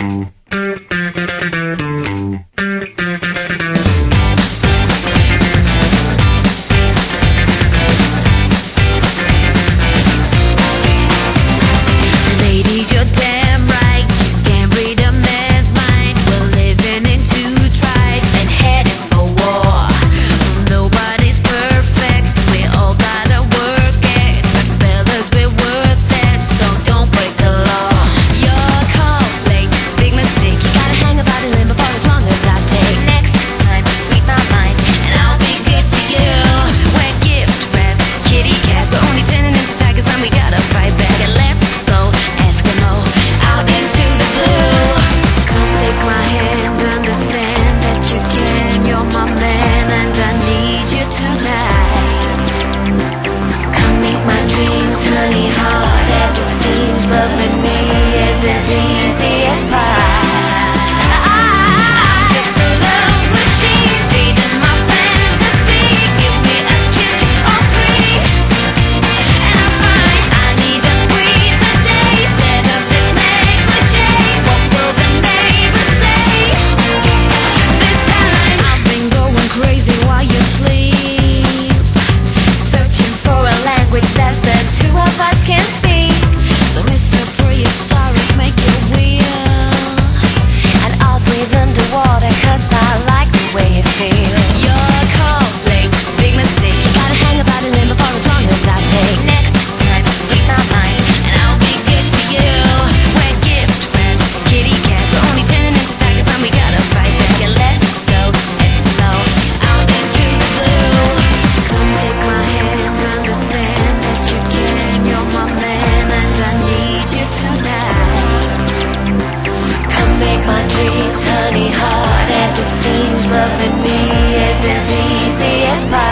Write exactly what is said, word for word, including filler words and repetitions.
Ladies, you're damn right. You can't read a man's mind. We're living in two tribes and heading for war. Nobody's perfect. We all gotta work it. But fellas, we're worth it, so don't break the law. Your call's late, big mistake. You gotta hang about a limb for as long as I take. Next time, read my mind, and I'll be good to you. We're gift wrap, kitty cats. We're only turning into tigers when we gotta fight back. And let's go Eskimo out into the blue. Come take my hand, understand that you can. You're my man, and I need you tonight. Come meet my dreams, honey, hard as it seems. Loving me is as easy as pie. I'm just a love machine, feeding my fantasy. Give me a kiss or three, and I find I need a squeeze a day. Instead of this negligee, what will the neighbors say? This time I've been going crazy while you sleep, searching for a language that the two of us can speak. So Mister Prehistoric, make it real, and I'll breathe underwater 'cause I like the way it feels. Your call's late, big mistake. You gotta hang about a limb for as long as I take. Next time, read my mind, and I'll be good to you. We're gift wrapped, kitty cats. We're only turning into tigers when we gotta fight back. And let's go, let's blow out into the blue. Come take my hand, understand that you can. You're my man, and I need you tonight. Come make my dreams, honey, hard as it seems. Loving me is as easy as pie.